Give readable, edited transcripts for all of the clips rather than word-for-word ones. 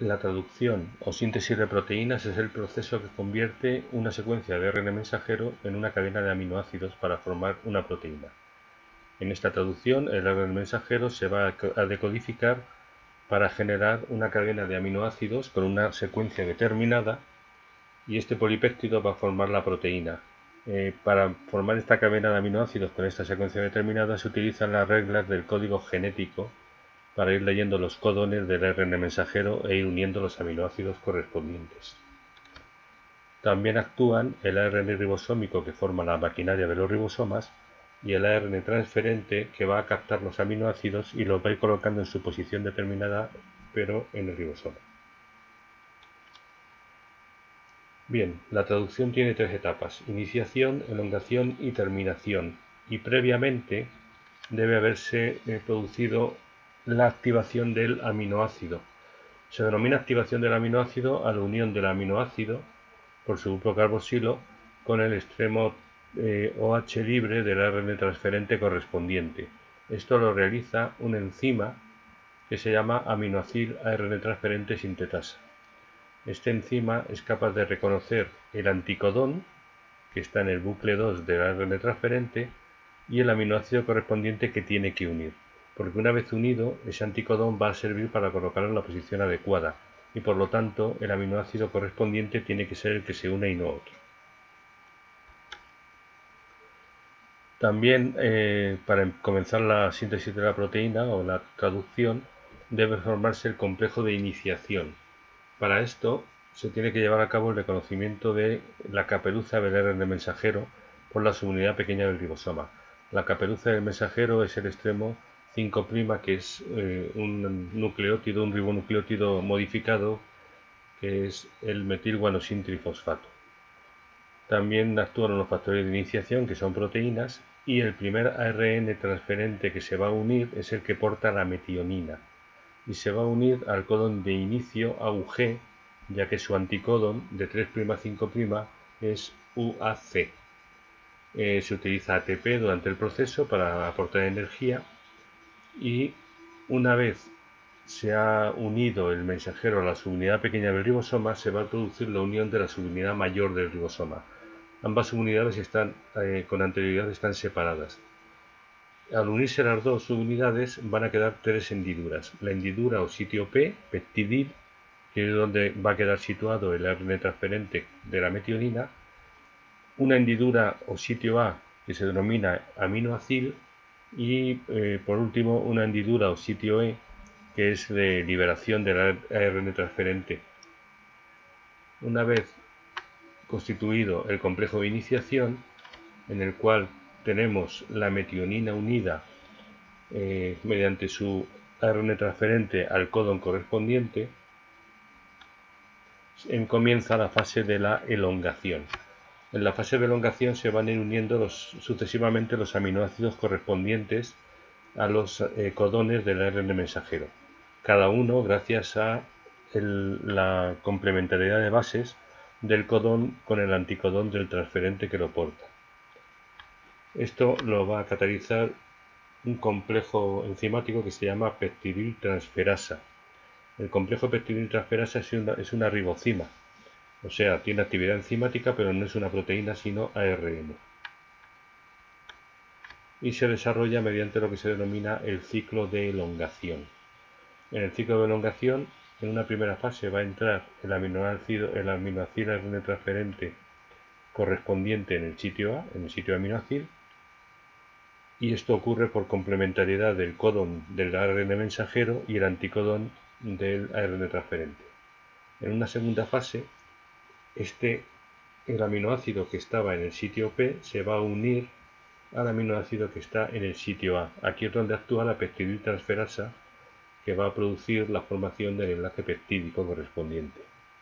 La traducción o síntesis de proteínas es el proceso que convierte una secuencia de ARN mensajero en una cadena de aminoácidos para formar una proteína. En esta traducción, el ARN mensajero se va a decodificar para generar una cadena de aminoácidos con una secuencia determinada y este polipéptido va a formar la proteína. Para formar esta cadena de aminoácidos con esta secuencia determinada se utilizan las reglas del código genético para ir leyendo los codones del ARN mensajero e ir uniendo los aminoácidos correspondientes. También actúan el ARN ribosómico que forma la maquinaria de los ribosomas y el ARN transferente que va a captar los aminoácidos y los va a ir colocando en su posición determinada pero en el ribosoma. Bien, la traducción tiene tres etapas: iniciación, elongación y terminación, y previamente debe haberse producido la activación del aminoácido. Se denomina activación del aminoácido a la unión del aminoácido por su grupo carboxilo con el extremo OH libre del ARN transferente correspondiente. Esto lo realiza una enzima que se llama aminoacil ARN transferente sintetasa. Esta enzima es capaz de reconocer el anticodón que está en el bucle 2 del ARN transferente y el aminoácido correspondiente que tiene que unir, porque una vez unido, ese anticodón va a servir para colocarlo en la posición adecuada y por lo tanto el aminoácido correspondiente tiene que ser el que se une y no otro. También para comenzar la síntesis de la proteína o la traducción debe formarse el complejo de iniciación. Para esto se tiene que llevar a cabo el reconocimiento de la caperuza del ARN mensajero por la subunidad pequeña del ribosoma. La caperuza del mensajero es el extremo 5', que es un nucleótido, un ribonucleótido modificado, que es el metilguanosin trifosfato. También actúan los factores de iniciación, que son proteínas, y el primer ARN transferente que se va a unir es el que porta la metionina y se va a unir al codón de inicio AUG, ya que su anticodón de 3' a 5' es UAC. Se utiliza ATP durante el proceso para aportar energía y una vez se ha unido el mensajero a la subunidad pequeña del ribosoma, se va a producir la unión de la subunidad mayor del ribosoma. Ambas subunidades con anterioridad están separadas. Al unirse las dos subunidades van a quedar tres hendiduras. La hendidura o sitio P, peptidil, que es donde va a quedar situado el ARN transferente de la metionina. Una hendidura o sitio A, que se denomina aminoacil. Y por último una hendidura o sitio E, que es de liberación del ARN transferente. Una vez constituido el complejo de iniciación, en el cual tenemos la metionina unida mediante su ARN transferente al codón correspondiente, comienza la fase de la elongación. En la fase de elongación se van a ir uniendo sucesivamente los aminoácidos correspondientes a los codones del ARN mensajero, cada uno gracias a la complementariedad de bases del codón con el anticodón del transferente que lo porta. Esto lo va a catalizar un complejo enzimático que se llama peptidiltransferasa. El complejo peptidiltransferasa es una ribocima, o sea, tiene actividad enzimática, pero no es una proteína sino ARN. Y se desarrolla mediante lo que se denomina el ciclo de elongación. En el ciclo de elongación, en una primera fase va a entrar el aminoacil ARN transferente correspondiente en el sitio A, en el sitio aminoacil, y esto ocurre por complementariedad del codón del ARN mensajero y el anticodón del ARN transferente. En una segunda fase, el aminoácido que estaba en el sitio P se va a unir al aminoácido que está en el sitio A. Aquí es donde actúa la peptidiltransferasa, que va a producir la formación del enlace peptídico correspondiente.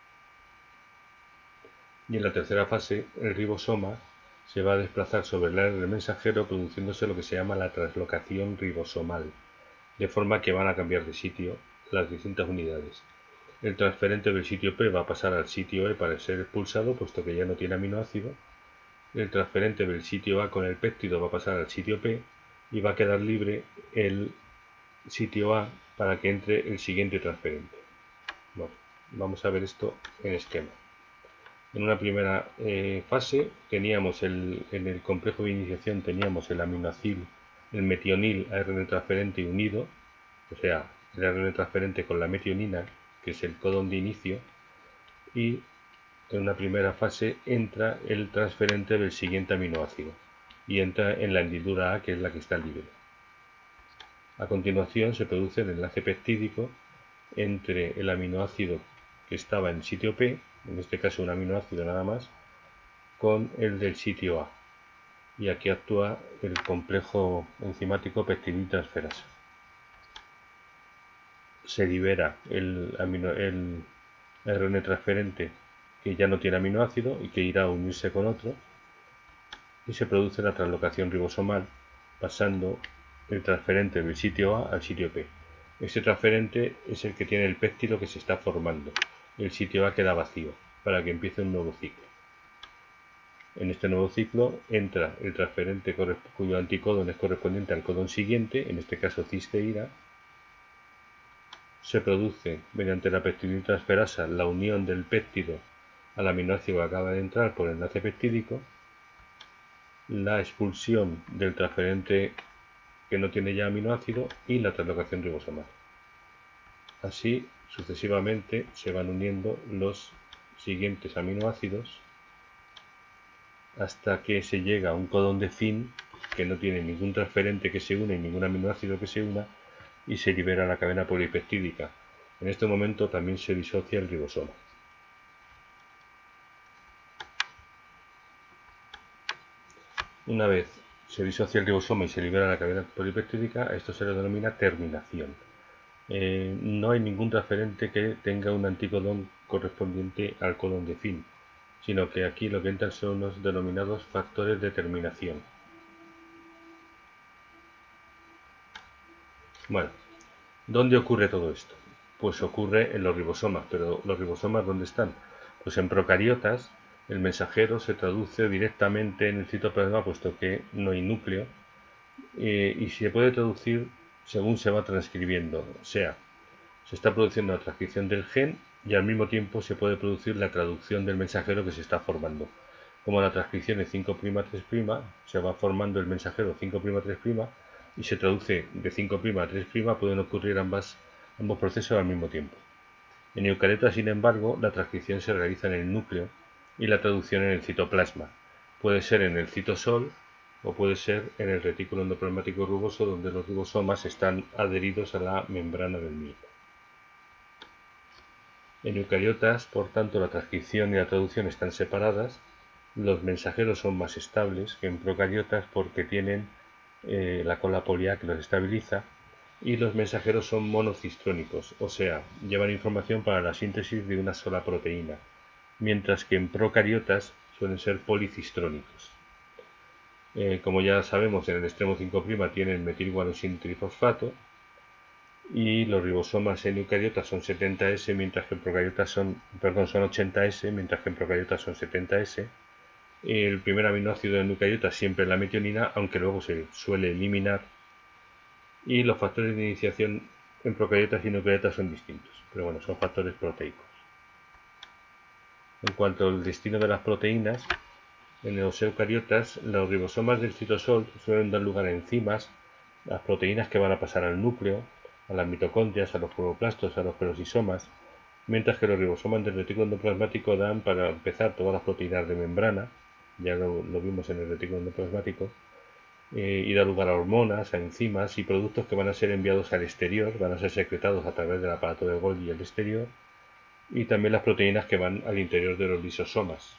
Y en la tercera fase, el ribosoma se va a desplazar sobre el ARN mensajero, produciéndose lo que se llama la translocación ribosomal, de forma que van a cambiar de sitio las distintas unidades. El transferente del sitio P va a pasar al sitio E para ser expulsado, puesto que ya no tiene aminoácido. El transferente del sitio A con el péptido va a pasar al sitio P y va a quedar libre el sitio A para que entre el siguiente transferente. Bueno. Vamos a ver esto en esquema. En una primera fase teníamos en el complejo de iniciación teníamos el aminoacil, el metionil ARN transferente unido, o sea, el ARN transferente con la metionina, que es el codón de inicio, y en una primera fase entra el transferente del siguiente aminoácido y entra en la hendidura A, que es la que está libre. A continuación se produce el enlace peptídico entre el aminoácido que estaba en el sitio P, en este caso un aminoácido nada más, con el del sitio A. Y aquí actúa el complejo enzimático peptidinotransferasa. Se libera el RN transferente que ya no tiene aminoácido y que irá a unirse con otro, y se produce la translocación ribosomal pasando el transferente del sitio A al sitio P. Este transferente es el que tiene el péptido que se está formando. El sitio A queda vacío para que empiece un nuevo ciclo. En este nuevo ciclo entra el transferente cuyo anticodón es correspondiente al codón siguiente, en este caso cisteína. Se produce mediante la peptidinotransferasa la unión del péptido al aminoácido que acaba de entrar por enlace peptídico, la expulsión del transferente que no tiene ya aminoácido y la translocación ribosomal. Así sucesivamente se van uniendo los siguientes aminoácidos hasta que se llega a un codón de fin que no tiene ningún transferente que se une y ningún aminoácido que se una, y se libera la cadena polipeptídica. En este momento también se disocia el ribosoma. Una vez se disocia el ribosoma y se libera la cadena polipeptídica, esto se le denomina terminación. No hay ningún transferente que tenga un anticodón correspondiente al codón de fin, sino que aquí lo que entran son los denominados factores de terminación. Bueno, ¿dónde ocurre todo esto? Pues ocurre en los ribosomas, pero ¿los ribosomas dónde están? Pues en procariotas el mensajero se traduce directamente en el citoplasma, puesto que no hay núcleo, y se puede traducir según se va transcribiendo, o sea, se está produciendo la transcripción del gen y al mismo tiempo se puede producir la traducción del mensajero que se está formando. Como la transcripción es 5' 3', se va formando el mensajero 5' 3' y se traduce de 5' a 3', pueden ocurrir ambos procesos al mismo tiempo. En eucariotas, sin embargo, la transcripción se realiza en el núcleo y la traducción en el citoplasma. Puede ser en el citosol o puede ser en el retículo endoplasmático rugoso, donde los ribosomas están adheridos a la membrana del mismo. En eucariotas, por tanto, la transcripción y la traducción están separadas. Los mensajeros son más estables que en procariotas porque tienen la cola poliA que los estabiliza, y los mensajeros son monocistrónicos, o sea, llevan información para la síntesis de una sola proteína, mientras que en procariotas suelen ser policistrónicos. Como ya sabemos, en el extremo 5' tienen metilguanosina trifosfato, y los ribosomas en eucariotas son 70S, mientras que en procariotas son 80S, mientras que en procariotas son 70S. El primer aminoácido en eucariotas siempre es la metionina, aunque luego se suele eliminar, y los factores de iniciación en procariotas y en eucariotas son distintos, pero bueno, son factores proteicos. En cuanto al destino de las proteínas, en los eucariotas los ribosomas del citosol suelen dar lugar a enzimas, las proteínas que van a pasar al núcleo, a las mitocondrias, a los cloroplastos, a los peroxisomas, mientras que los ribosomas del retículo endoplasmático dan, para empezar, todas las proteínas de membrana, ya lo vimos en el retículo endoplasmático, y da lugar a hormonas, a enzimas y productos que van a ser enviados al exterior, van a ser secretados a través del aparato de Golgi al exterior, y también las proteínas que van al interior de los lisosomas.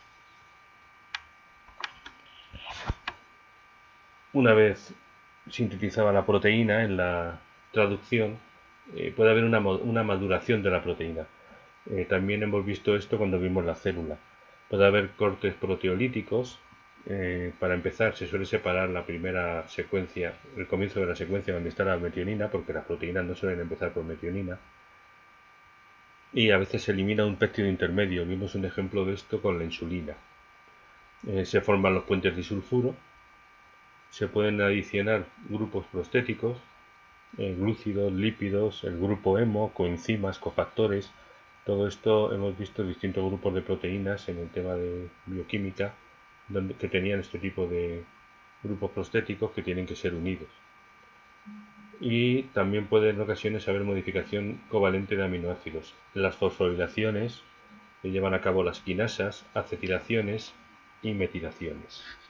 Una vez sintetizada la proteína en la traducción, puede haber una maduración de la proteína. También hemos visto esto cuando vimos la célula. Puede haber cortes proteolíticos. Para empezar, se suele separar la primera secuencia, el comienzo de la secuencia donde está la metionina, porque las proteínas no suelen empezar por metionina. Y a veces se elimina un péptido intermedio. Vimos un ejemplo de esto con la insulina. Se forman los puentes disulfuro. Se pueden adicionar grupos prostéticos, glúcidos, lípidos, el grupo hemo, coenzimas, cofactores, Todo esto hemos visto distintos grupos de proteínas en el tema de bioquímica que tenían este tipo de grupos prostéticos que tienen que ser unidos. Y también puede en ocasiones haber modificación covalente de aminoácidos. Las fosforilaciones que llevan a cabo las quinasas, acetilaciones y metilaciones.